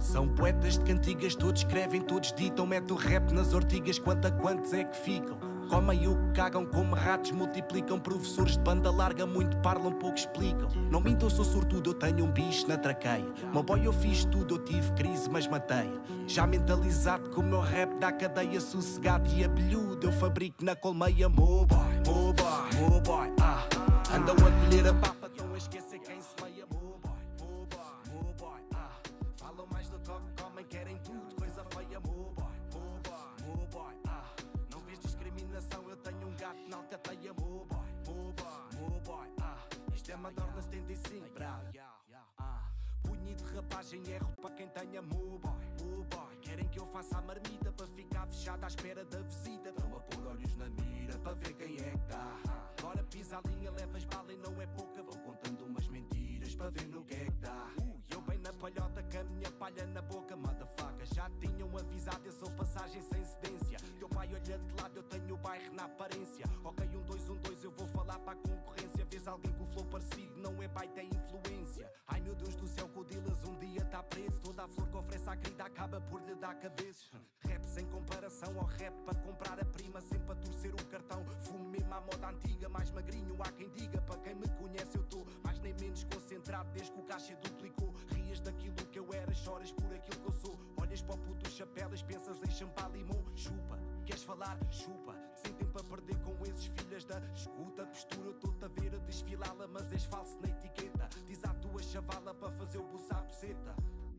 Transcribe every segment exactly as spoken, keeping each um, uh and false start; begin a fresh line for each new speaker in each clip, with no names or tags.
São poetas de cantigas, todos escrevem, todos ditam. Mete o rap nas ortigas, quanto a quantos é que ficam? Comem o que cagam, como ratos multiplicam. Professores de banda larga, muito parlam, pouco explicam. Não mintam, sou sortudo, eu tenho um bicho na traqueia. Meu boy, eu fiz tudo, eu tive crise, mas matei. Já mentalizado que o meu rap dá cadeia. Sossegado e abelhudo, eu fabrico na colmeia. Mo boy, mo boy, mo boy, ah. Andam a colher a papa, estão a esquecer quem se meia. Mo boy, mo boy, mo boy, ah. Falam mais do que comem, querem tudo, coisa feia. Mo boy, mo boy, mo boy, ah. Não vês discriminação, eu tenho um gato na alcateia. Mo boy, mo boy, mo boy, ah. Isto é Madonna setenta e cinco, bravo, ah. Punho de rapagem, erro para quem tenha. Mo boy, mo boy. Querem que eu faça a marmita para ficar fechada à espera da visita. Estão a pôr olhos na mira para ver quem é que tá. Agora pisa a linha, levas bala e não é pouca. Vão contando umas mentiras para ver no que é que dá. Uh, eu bem na palhota com a minha palha na boca. Motherfucker, já tinham avisado, eu sou passagem sem cedência. Teu pai olha de lado, eu tenho o bairro na aparência. Ok, um dois, um dois, eu vou falar para a concorrência. Vês alguém com o flow parecido, não é baita, é influência. Ai meu Deus do céu, que o Dillas um dia tá preso. Toda a flor que oferece à querida acaba por lhe dar cabeças. Rap sem comparação ao rap para comprar a prima, sempre a torcer o cartão. Fumo mesmo à moda antiga, mais magrinho há quem diga. Para quem me conhece eu tô mais nem menos concentrado desde que o caixa duplicou. Rias daquilo que eu era, choras por aquilo que eu sou. Olhas para o puto chapelas, pensas em champar limão. Chupa, queres falar? Chupa. Sem tempo a perder com esses filhas da escuta. Postura, eu tô-te a ver a desfilá-la, mas és falso na etiqueta. Diz à tua chavala para fazer o buço à buceta.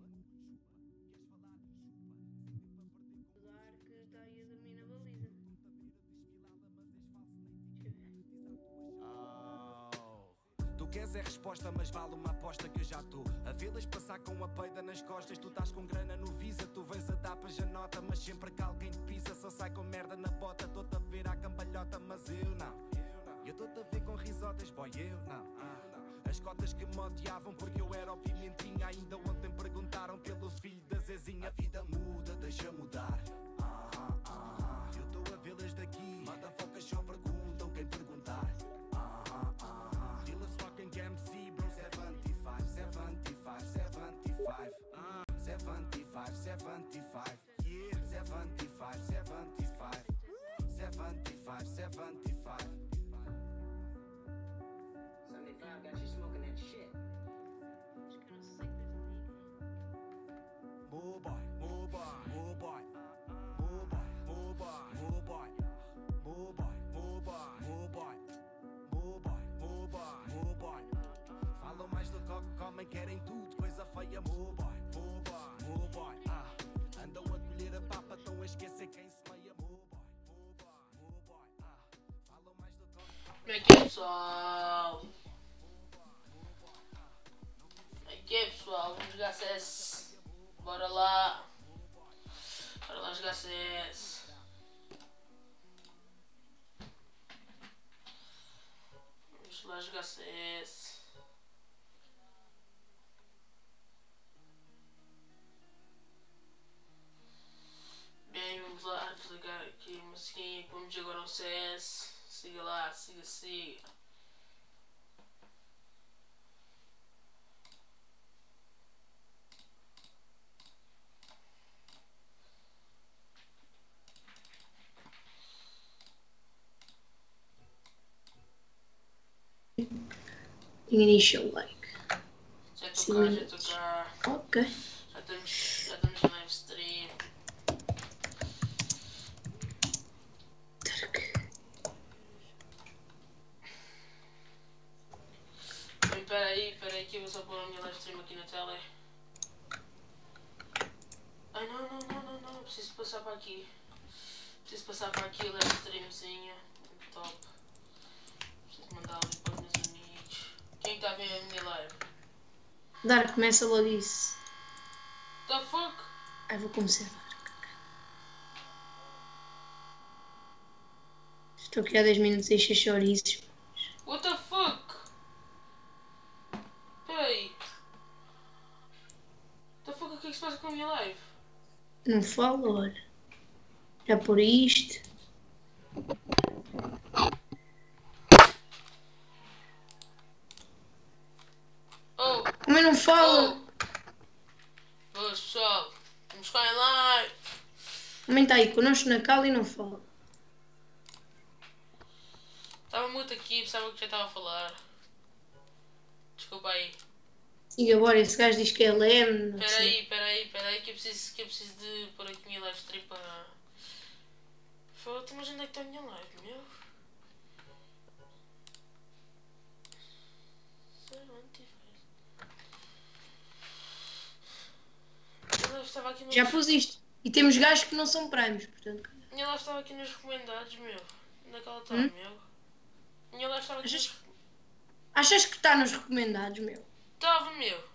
Tu queres é resposta, mas vale uma aposta que eu já estou a vê-las passar com a peida nas costas. Tu estás com grana no Visa, tu vens a dar para janota, mas sempre que alguém te pisa só sai com merda na bota. Estou-te a ver à cambalhota, mas eu não. Eu estou-te a ver com risotas, boy, eu não. As cotas que me odiavam porque eu era o pimentinha. Ainda ontem perguntaram pelo filho da Zezinha. A vida muda, deixa mudar. Ah, ah, ah. Eu estou a vê-las daqui, motherfuckers só perguntam quem perguntar. Ah, ah, ah. Dillas fucking M C, bro. seventy-five, seventy-five, seventy-five. Ah, seventy-five, seventy-five. Yeah, seventy-five, seventy-five. seventy-five, seventy-five.
seventy-five got you smoking that shit.
Mo boy, mo boy, mo boy, mo boy, mo boy, mo boy, mo boy, mo boy, mo boy, mo boy, mo boy, mo boy. Falam mais do que comem, querem tudo, coisa feia. Mo boy, mo boy, mo boy, ah. Andam a colher a papa, estão a esquecer quem se meia. Mo boy, mo boy, mo boy, ah. Falam mais do que
Como é que é, pessoal? Como é que é, pessoal? Vamos jogar C S. Bora lá. Bora lá jogar C S. Vamos lá jogar C S. Bem, vamos lá desligar aqui a musiquinha. Vamos jogar agora um C S. Siga lá, siga, siga.
Initial like.
Já estou cá, já estou cá.
Ok.
Já estamos, já estamos em live stream. Bem, espera aí, espera aí que eu vou só pôr a minha live stream aqui na tela. Ai não, não, não, não, não, preciso passar para aqui. Preciso passar para aqui a live streamzinha. Top. Preciso mandar ali para os meus amigos. Quem está a ver a minha live?
Dar, começa logo isso.
The fuck?
Ai, vou começar. Estou aqui há dez minutos a encher chouriços.
What the fuck? Peraí. What the fuck, o que é que se passa com a minha live?
Não falo, olha. Já por isto.
Oh,
Mas não falo.
oh. Boas pessoal, vamos ficar em live.
Também está aí connosco na cala e não fala.
Estava muito aqui, pensava que já estava a falar. Desculpa aí.
Siga agora, esse gajo diz que é leme. Não
Espera
sei.
aí, espera aí, espera aí que eu preciso, que eu preciso de pôr aqui a minha live stream para... Foda-se, mas onde é que está a minha live, meu? Sei onde tiver. A live estava aqui nos...
Já pus isto. E temos gajos que não são primos, portanto.
A minha live estava aqui nos recomendados, meu. Onde é que ela está,
Hum?
meu? A minha live estava aqui
Achas-
nos...
Achas que está nos recomendados, meu?
Estava, meu.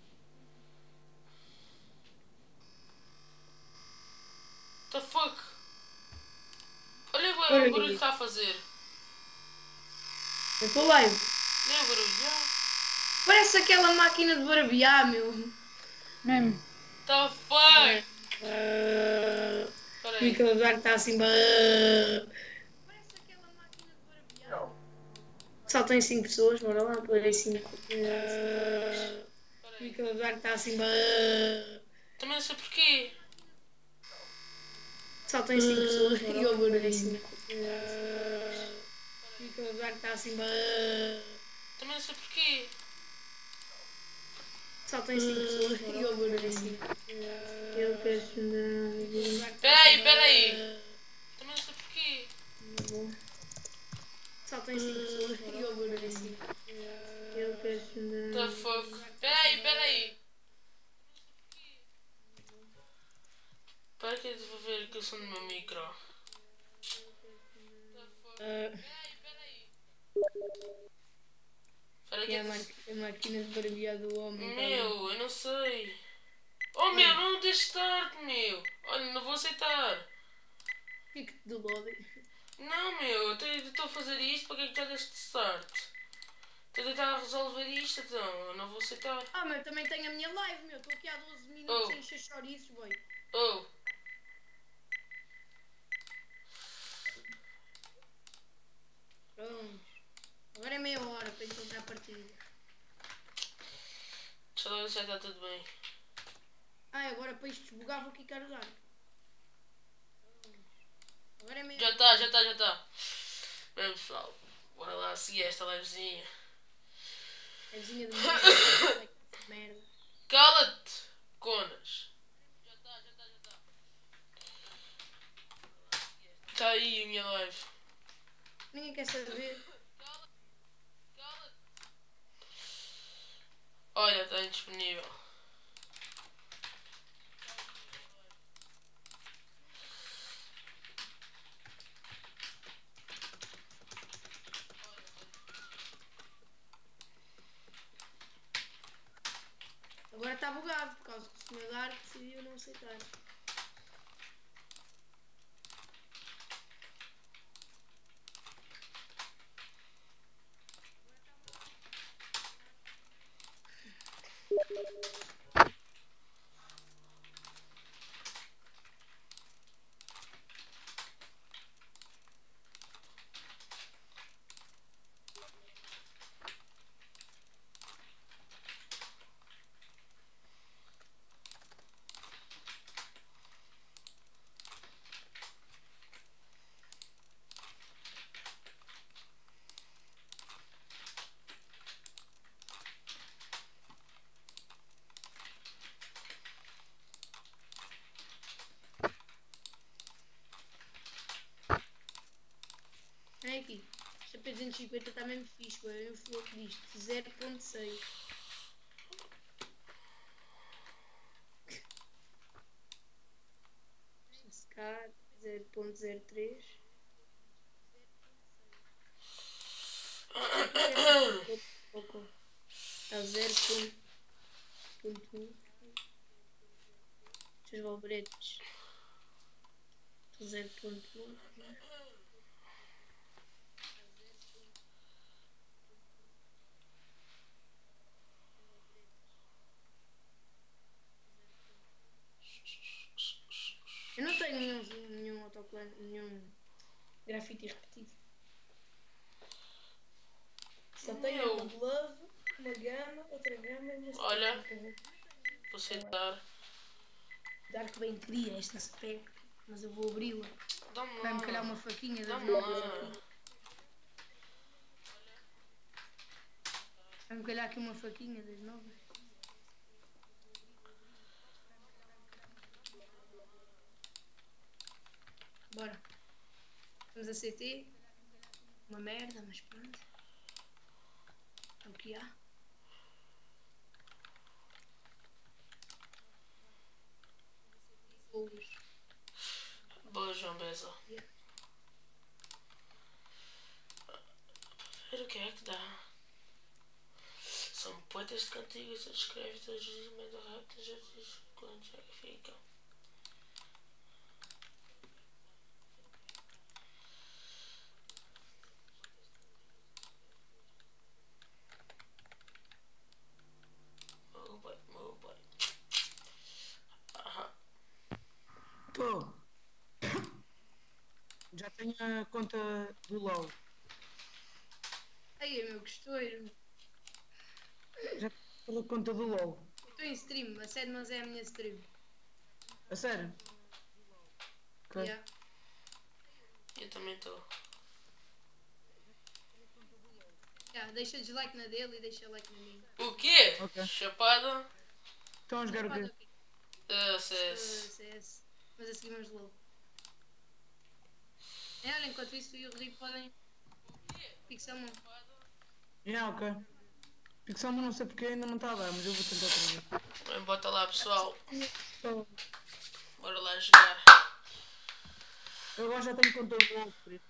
The fuck? Olha o
Olha
barulho
aí.
que ele está a fazer.
Eu estou live.
Olha o barulho, já.
Parece aquela máquina de barbear, meu.
Mesmo.
The fuck? Espera
E
aí.
aquele lugar que está assim. Parece aquela máquina de barbear. Só tem cinco pessoas, bora lá, pôr cinco.
Espera
E
aí.
aquele lugar que está assim.
Também não sei porquê.
Só tem cinco pessoas, bora lá, pôr cinco. E aquele lugar que está assim.
Também não sei porquê.
Só tem cinco pessoas, bora lá, pôr cinco. Eu quero.
Espera aí, espera aí. Também não sei porquê.
Só tem cinco pessoas, bora lá, pôr cinco. Eu quero.
The fuck? Espera aí, espera aí. Espera que eu vou ver aqui o som do meu micro. The fuck? Espera aí, espera aí. Espera
É a,
que...
mar- a máquina de barbear do homem.
Meu, eu não sei. Oh meu, não deixe start, meu. Olha, não vou aceitar.
Fico de lobby.
Não, meu, eu te- estou a fazer isto, para que é que já deste start? Estou a tentar resolver isto, então, eu não vou aceitar.
Ah, mas eu também tenho a minha live, meu. Estou aqui há doze minutos
Oh.
sem encher chouriços, boy.
Oh,
Pronto. Agora é meia hora para encontrar a partida.
deixa eu ver se já está tudo bem.
Ah, agora para isto desbugar vou aqui carregar. Agora é meia
Já
hora.
está, já está, já está. Bem pessoal, bora lá seguir esta livezinha.
A vizinha do meu merda.
Cala-te, conas. Já está, já está, já está. Está aí a minha live.
Ninguém quer saber.
Cala-te, cala-te. Olha, está indisponível.
Agora está bugado por causa que o senhor Dark decidiu não aceitar. Olha aqui. Esta P duzentos e cinquenta está mesmo fixe, boy. Eu fui que disto. zero ponto seis. Scar zero ponto zero três. Está zero ponto um. Os valbretes. zero ponto um. Eu não tenho nenhum, nenhum autocolante, nenhum grafite repetido. Só tenho
Meu.
uma glove, uma gama, outra gama e uma
Olha.
sticker.
Vou aceitar.
arco bem queria esta spec, mas eu vou abri-la.
Dá-me lá.
Vai-me calhar uma faquinha das
Dá-me
novas
lá.
aqui. Vai-me calhar aqui uma faquinha das novas. Bora. Vamos a C T. Uma merda, mas pronto. É o que há. Boas.
Boa, João Beza.
Yeah.
Ver o que é que dá. São poetas de cantigas, escreve todos os dias, meio rápido, já diz quantos é que ficam. Meu pai, meu pai. Aham.
Tô. Já tenho a conta do LOL.
Ai, meu gostoiro.
Já tenho a conta do LOL.
Estou em stream, a sério, mas é a minha stream.
A sério? Ok.
Yeah.
Eu também estou.
Yeah, deixa dislike na dele e deixa like na minha.
O quê?
Ok.
Chapada?
Estão a jogar o
Pode,
quê?
ok.
Uh,
Uh,
C S.
C S. Mas a seguir vamos de LOL. É, olha, enquanto isso e o Rodrigo podem fixar-me.
Yeah, ok. Pixel não sei porque ainda não está a dar, mas eu vou tentar outra vez.
Bem, bota lá, pessoal.
Então,
Bora lá jogar.
eu agora já tenho conta do LOL, por isso.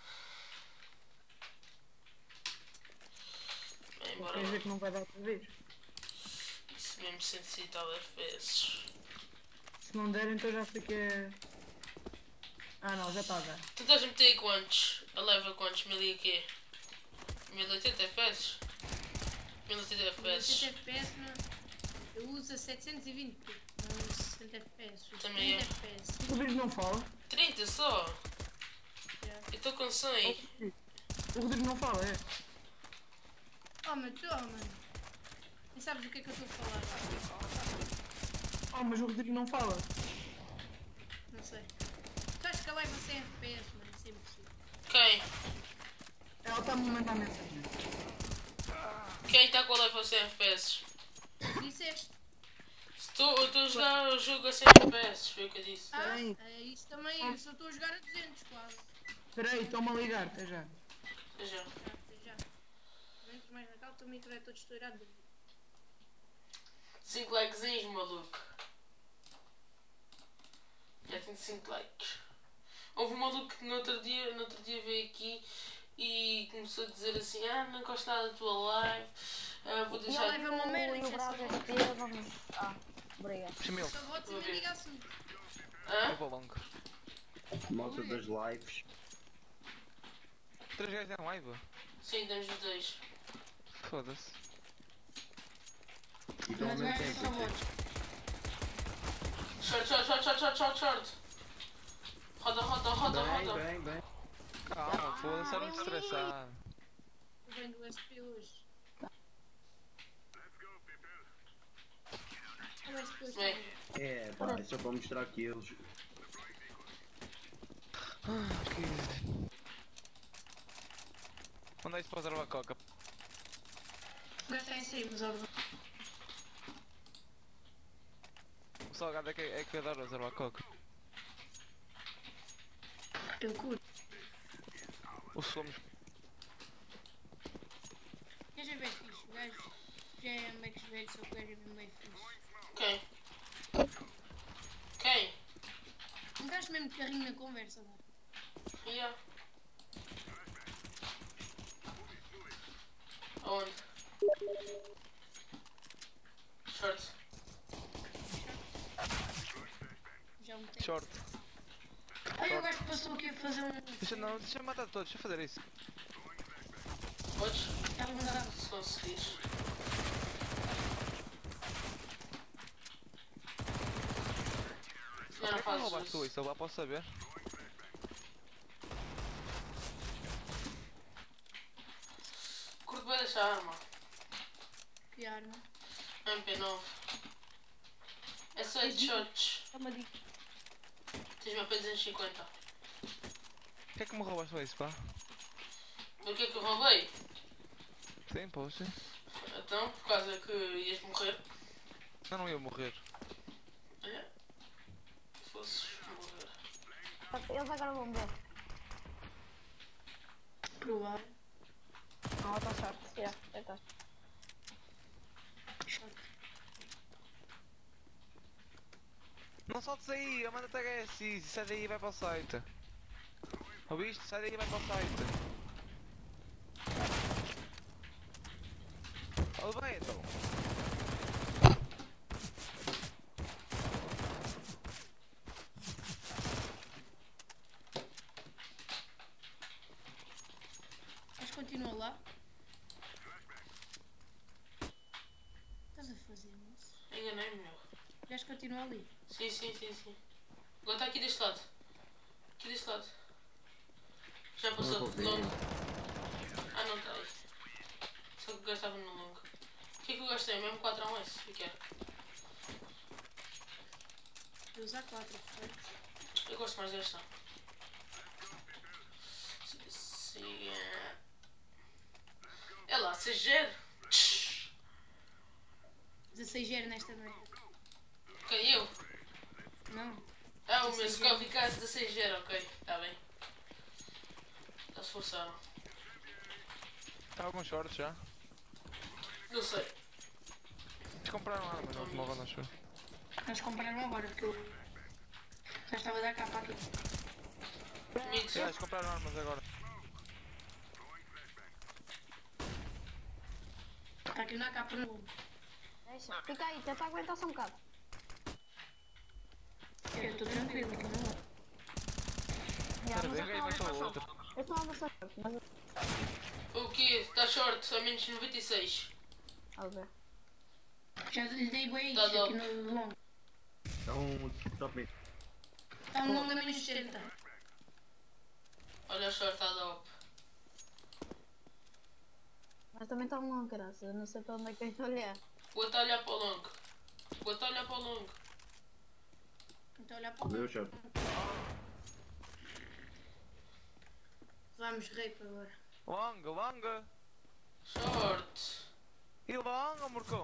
Bem, bora
Queres
lá.
ver que não vai dar outra vez?
Isso mesmo cento e tal F P S.
Se não der, então já sei que é... Ah não, já está a dar.
Tu estás a meter aí quantos? A leva quantos? Mil e quê? mil e oitenta F P S? mil e oitenta F P S.
sessenta F P S, não. Eu uso a setecentos e vinte, não sessenta F P S. Uso
Também
trinta
é.
F P S.
O Rodrigo não fala?
trinta só?
Yeah.
Eu estou com cem.
O Rodrigo não fala, é?
Oh, mas tu, oh, mano. Nem sabes o que é que eu estou a falar.
Oh, mas o Rodrigo não fala.
Não sei. Tu achas que a live a cem F P S, mano? Isso é impossível.
Quem?
Ela está-me a mandar mensagem.
Quem está com a leva cem F P S?
Disseste?
Se tu, eu estou a jogar o jogo a cem F P S, foi o que eu disse.
Ah,
Bem.
é isso também. Eu só estou a jogar a duzentos quase.
Espera aí, estão-me a ligar, até já.
Veja.
Já, até já. Menos mais na calma, o teu micro é todo estourado.
cinco likezinhos, maluco. Já tenho cinco likes. Houve um maluco que no outro dia, no outro dia veio aqui e começou a dizer assim: Ah, não gosto nada da tua live, ah, vou
E a
deixar.
live é uma merda.
E o
isso é só
browser
votos.
tira, vamos. Ah, obrigado.
Chamil,
Só votos e
Vou
nem
ver.
diga assim.
eu
Hã?
vou longo.
Malta das lives.
Três gajos em live?
Sim, temos os dois.
Foda-se.
Mas
Igualmente
vai
é
só votos.
Short, short, short, short, short, short, short. Roda, roda, roda,
Bem,
roda.
bem, bem.
Calma, foda-se, era muito estressado.
Eu venho do S P hoje. O S P hoje
Bem.
está bom.
É, pá, é só para mostrar que eles.
Ah, que... Manda isso para usar a coca.
O gajo está em stream, mas olha.
O salgado é que, é que adora usar a coca.
Eu curto.
Os somos.
O gajo é bem fixe. O gajo já é Max velho, só que o gajo é bem fixe.
Quem? Quem?
Um gajo mesmo de carrinho na conversa, mano.
Yeah. Aonde? Short.
Já me tem.
Short.
Ai, o gajo passou aqui a fazer um.
Deixa, não, deixa matar todos, deixa fazer isso.
Podes?
Está a mudar.
Se conseguires. Não, não
Por que não
fazes
roubaste tu
isso.
isso? Eu lá posso saber.
Curto bem desta arma.
Que arma.
M P nove. É só de shorts.
É uma dica.
Tens-me a duzentos e cinquenta.
Por que é que me roubaste isso, pá?
Do que é que eu roubei?
Sim, poxa.
Então, por causa que ias morrer.
Eu não ia morrer.
Olha. Se fosses morrer.
Eles agora vão ver.
Provável.
Não, eu estou certo. Yeah, eu estou.
Não soltes aí, eu mando-te H S I, sai daí e vai para o site. Ouviste? Sai daí e vai para o site. Olha bem então.
Mas continua lá. Estás a fazer, moço?
Enganei-me, meu.
O gajo continua ali.
Sim, sim, sim, sim. Agora está aqui deste lado. Aqui deste lado. Já passou.
Não vou
Longo.
ver.
Ah, não está aí. Só que o gajo estava no longo. O que é que eu gastei? Mesmo quatro a um S? O que é?
Vou usar quatro, perfeito.
Eu gosto mais desta. Sim, é... É lá, C G.
dezasseis zero nesta merda.
Quem eu?
Não.
Ah, o meu
dezasseis
Scovy K dezasseis zero, ok. Está bem. Já se forçaram.
Está alguns shorts já?
Não sei.
Eles compraram armas na última ronda, acho eu.
Eles compraram agora, porque eu já estava a dar capa aqui.
Mix.
Sim, eles compraram armas agora.
Está aqui na capa no.
Deixa. Fica aí, tenta aguentar só um bocado.
Eu estou tranquilo aqui não.
Yeah, mas
Ninguém
eu
vai
estou
para o
a
outro.
Eu estou a avançar, mas eu...
O que? Está short, a menos noventa e seis.
A ver.
Já lhe dei bem
Tá
isso aqui
dop.
no longo.
Então, top mid.
Está um longo a menos sessenta.
Olha o short, está top.
Mas também está um longo, graças. Eu não sei para onde é que eu estou a olhar.
O outro a olhar para o longo. O outro a olhar para o longo.
Então olhar para o
Meu shot.
Vamos, rape agora.
Longa, longa.
Short.
E longa, Morcão.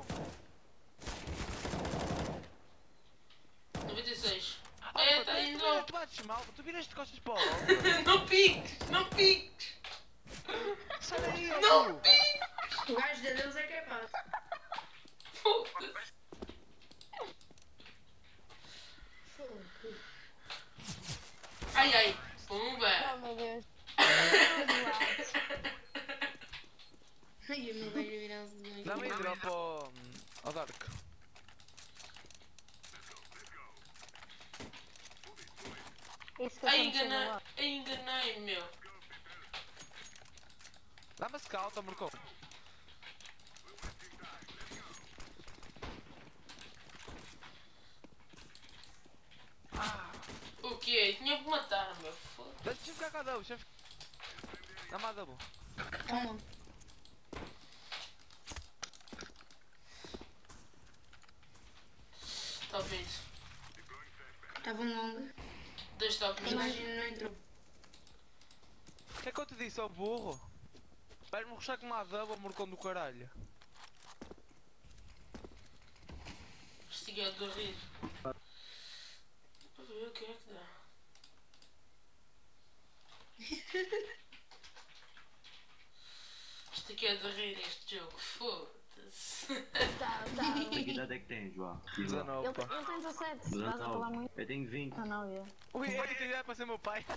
noventa e seis.
Ah,
É,
pá,
está
tu-
indo.
Tu, tu bates mal, tu viras de costas para o longa.
Não piques, não piques.
Sai daí,
Não
Hugo.
O gajo de Deus é capaz.
Foda-se. Ai, ai. Pumba.
Oh meu Deus.
Ai, o meu gajo virar-se de noite.
Dá-me aí drop ao, ao Dark.
Isso que
Ai,
aconteceu
enganei.
agora.
Ai, enganei, meu.
Dá-me a scout, Morcão.
O quê? Tinha que matar, meu. Foda-se.
Deixa-me ficar com a double, deixa-me ficar. Dá-me a double.
Toma.
Top mid.
Estava um longo.
Dois top
A
mid.
imagem não entrou.
O que é que eu te disse, ó burro? Vais-me ruxar com uma double, Morcão do caralho.
Estigado de rir. Para ver o que é que dá. Isto aqui é de rir este jogo. Foda-se.
Tá, tá.
Que idade é que tens, João? Diz lá.
dezenove,
Ele,
pá.
ele tem dezassete, estás a falar
dezenove.
muito.
Eu tenho vinte.
Ah não, eu.
Ui, é que ideia para ser meu pai.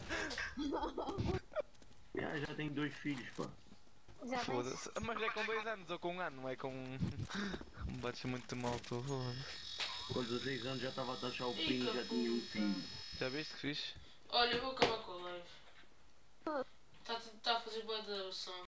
Já, já tenho dois filhos, pá.
Já tens?
Foda-se. Mas é com dois anos ou com um ano, não é com. Me bates muito mal, tu. Foda-se.
Com dezasseis anos já estava a taxar o
Ih,
pino e já tinha um
puta.
filho.
Já viste que fixe?
Olha, eu vou acabar com a live. Está tá a fazer boa da som.